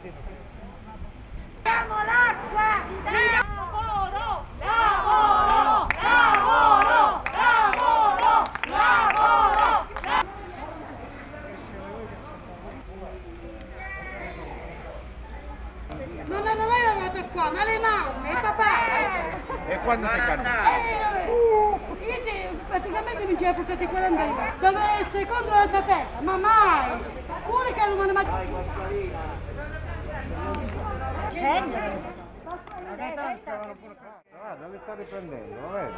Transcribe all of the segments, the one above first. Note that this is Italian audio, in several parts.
Diamo l'acqua! Lavoro! Lavoro! Lavoro! Lavoro! Lavoro! Non hanno mai lavorato qua, ma le mamme, il papà! E quando ti cambia? Praticamente mi ci ha portati 40 anni. Dovrei essere contro la sateca, ma mai! Pure che non mi mai... Dove state prendendo?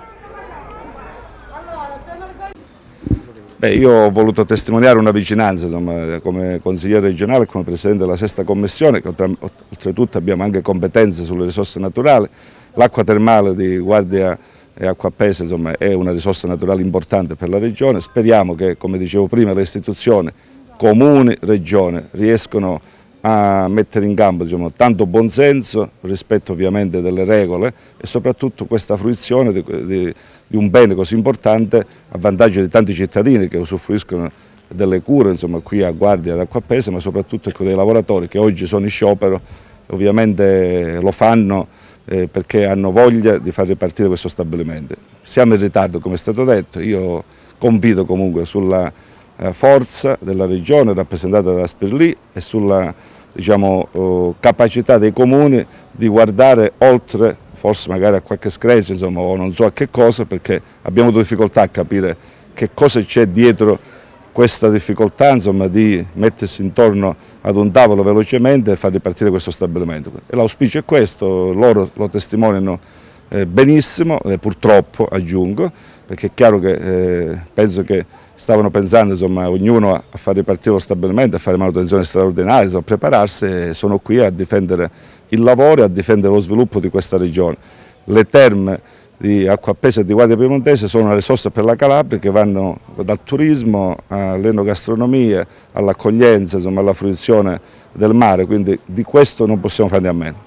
Io ho voluto testimoniare una vicinanza, insomma, come consigliere regionale e come presidente della sesta commissione, che oltretutto abbiamo anche competenze sulle risorse naturali. L'acqua termale di Guardia e Acqua Appese, insomma, è una risorsa naturale importante per la regione. Speriamo che, come dicevo prima, le istituzioni, comuni, regione, riescano a mettere in campo, diciamo, tanto buonsenso, rispetto ovviamente delle regole e soprattutto questa fruizione di un bene così importante a vantaggio di tanti cittadini che usufruiscono delle cure, insomma, qui a Guardia d'Acqua Appese, ma soprattutto dei lavoratori che oggi sono in sciopero, ovviamente lo fanno perché hanno voglia di far ripartire questo stabilimento. Siamo in ritardo, come è stato detto, io confido comunque sulla forza della regione rappresentata da Spirlì e sulla, diciamo, capacità dei comuni di guardare oltre, forse magari a qualche screzio, insomma, o non so a che cosa, perché abbiamo avuto difficoltà a capire che cosa c'è dietro questa difficoltà, insomma, di mettersi intorno ad un tavolo velocemente e far ripartire questo stabilimento. E l'auspicio è questo, loro lo testimoniano benissimo, purtroppo aggiungo, perché è chiaro che penso che stavano pensando, insomma, ognuno a far ripartire lo stabilimento, a fare manutenzione straordinaria, insomma, a prepararsi, e sono qui a difendere il lavoro e a difendere lo sviluppo di questa regione. Le terme di Acqua Appese e di Guardia Piemontese sono una risorsa per la Calabria che vanno dal turismo all'enogastronomia, all'accoglienza, insomma, alla fruizione del mare, quindi di questo non possiamo farne a meno.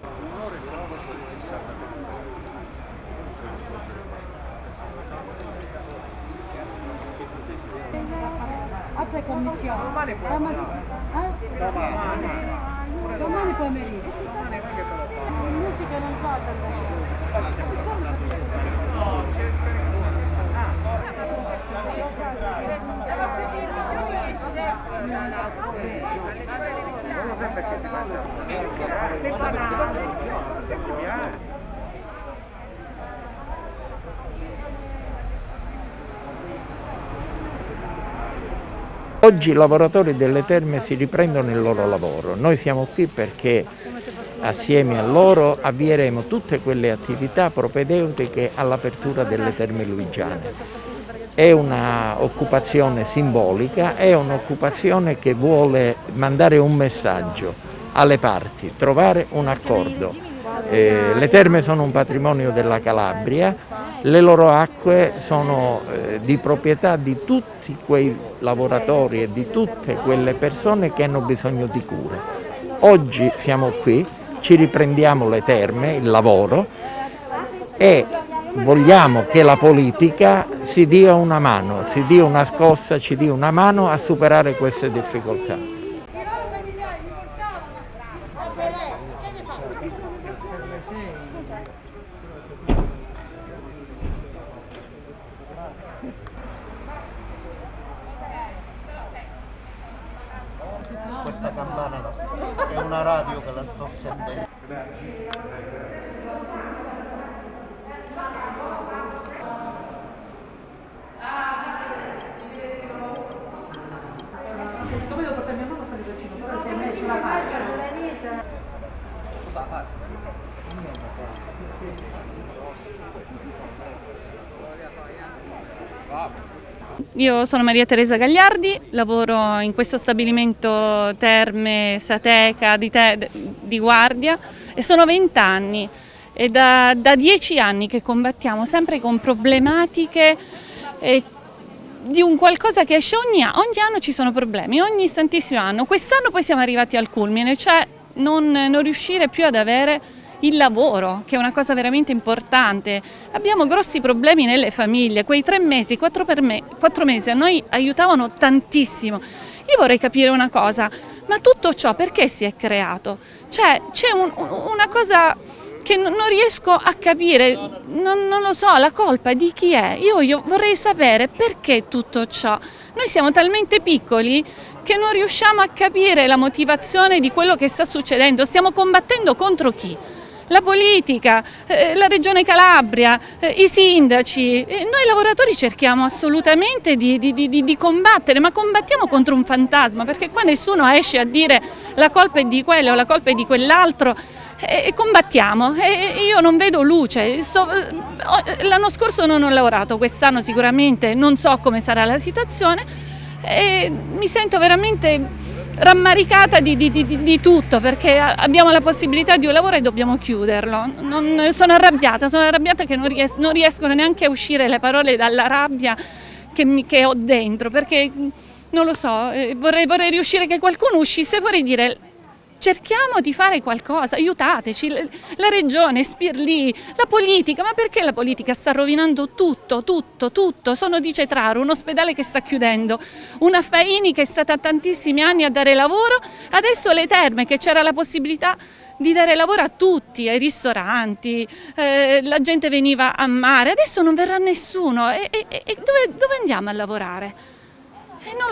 Altre commissioni. Domani pomeriggio. Musica non so. Oggi i lavoratori delle terme si riprendono il loro lavoro. Noi siamo qui perché assieme a loro avvieremo tutte quelle attività propedeutiche all'apertura delle terme luigiane. È un'occupazione simbolica, è un'occupazione che vuole mandare un messaggio alle parti, trovare un accordo. Le terme sono un patrimonio della Calabria, le loro acque sono di proprietà di tutti quei lavoratori e di tutte quelle persone che hanno bisogno di cure. Oggi siamo qui, ci riprendiamo le terme, il lavoro, e vogliamo che la politica si dia una mano, si dia una scossa, ci dia una mano a superare queste difficoltà. Questa campana è una radio che la sto sentendo. Siccome devo portare mia mamma a fare il vaccino, però se me ce la faccio. Io sono Maria Teresa Gagliardi, lavoro in questo stabilimento Terme Sateca di Guardia e sono 20 anni. È da 10 anni che combattiamo sempre con problematiche di un qualcosa che esce ogni anno ci sono problemi, ogni istantissimo anno. Quest'anno poi siamo arrivati al culmine, cioè non riuscire più ad avere il lavoro, che è una cosa veramente importante. Abbiamo grossi problemi nelle famiglie, quei 3 mesi, 4 mesi a noi aiutavano tantissimo. Io vorrei capire una cosa, ma tutto ciò perché si è creato? Cioè c'è una cosa che non riesco a capire, non lo so, la colpa di chi è? Io vorrei sapere perché tutto ciò. Noi siamo talmente piccoli che non riusciamo a capire la motivazione di quello che sta succedendo. Stiamo combattendo contro chi? La politica, la Regione Calabria, i sindaci. Noi lavoratori cerchiamo assolutamente di combattere, ma combattiamo contro un fantasma, perché qua nessuno esce a dire la colpa è di quello o la colpa è di quell'altro. E combattiamo, e io non vedo luce. L'anno scorso non ho lavorato, quest'anno sicuramente non so come sarà la situazione, e mi sento veramente rammaricata di tutto, perché abbiamo la possibilità di un lavoro e dobbiamo chiuderlo. Sono arrabbiata che non riescono neanche a uscire le parole dalla rabbia che ho dentro, perché non lo so, vorrei riuscire che qualcuno uscisse fuori e dire: cerchiamo di fare qualcosa, aiutateci, la regione, Spirlì, la politica, ma perché la politica sta rovinando tutto? Sono di Cetraro, un ospedale che sta chiudendo, una Faini che è stata tantissimi anni a dare lavoro, adesso le terme, che c'era la possibilità di dare lavoro a tutti, ai ristoranti, la gente veniva a mare, adesso non verrà nessuno, e dove andiamo a lavorare? Non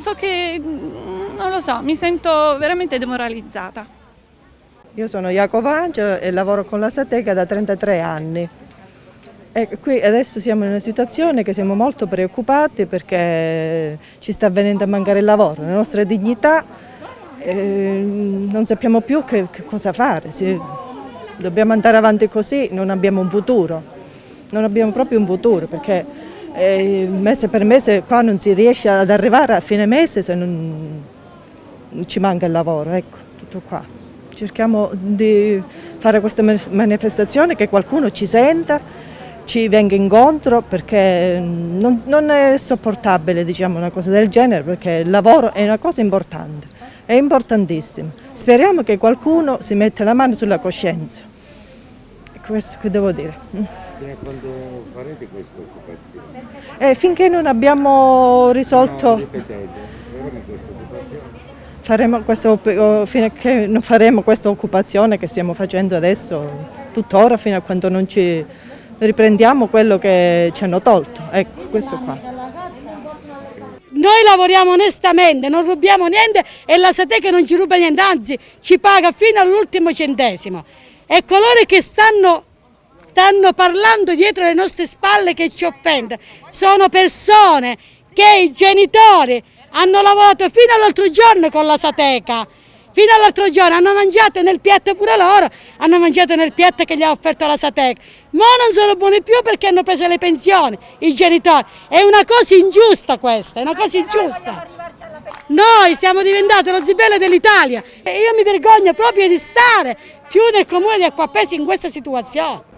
lo so, mi sento veramente demoralizzata. Io sono Jacopo Angela e lavoro con la Sateca da 33 anni. E qui adesso siamo in una situazione che siamo molto preoccupati perché ci sta venendo a mancare il lavoro, la nostra dignità, non sappiamo più che cosa fare. Dobbiamo andare avanti così, non abbiamo un futuro, non abbiamo proprio un futuro, perché mese per mese qua non si riesce ad arrivare a fine mese se non ci manca il lavoro, ecco, tutto qua. Cerchiamo di fare questa manifestazione, che qualcuno ci senta, ci venga incontro, perché non è sopportabile, diciamo, una cosa del genere, perché il lavoro è una cosa importante, è importantissimo. Speriamo che qualcuno si metta la mano sulla coscienza. È questo che devo dire. Quando farete questa occupazione? Finché non abbiamo risolto... No, ripetete, faremo questa occupazione? Fino a che non faremo questa occupazione che stiamo facendo adesso, tuttora, fino a quando non ci riprendiamo quello che ci hanno tolto. Ecco, questo qua. Noi lavoriamo onestamente, non rubiamo niente e la Sateca non ci ruba niente, anzi ci paga fino all'ultimo centesimo. E coloro che stanno parlando dietro le nostre spalle, che ci offendono, sono persone che i genitori hanno lavorato fino all'altro giorno con la Sateca, fino all'altro giorno hanno mangiato nel piatto, pure loro hanno mangiato nel piatto che gli ha offerto la Sateca, ma non sono buoni più perché hanno preso le pensioni i genitori. È una cosa ingiusta questa, è una cosa ingiusta. Noi siamo diventati lo zibello dell'Italia e io mi vergogno proprio di stare più nel comune di Acquapesi in questa situazione.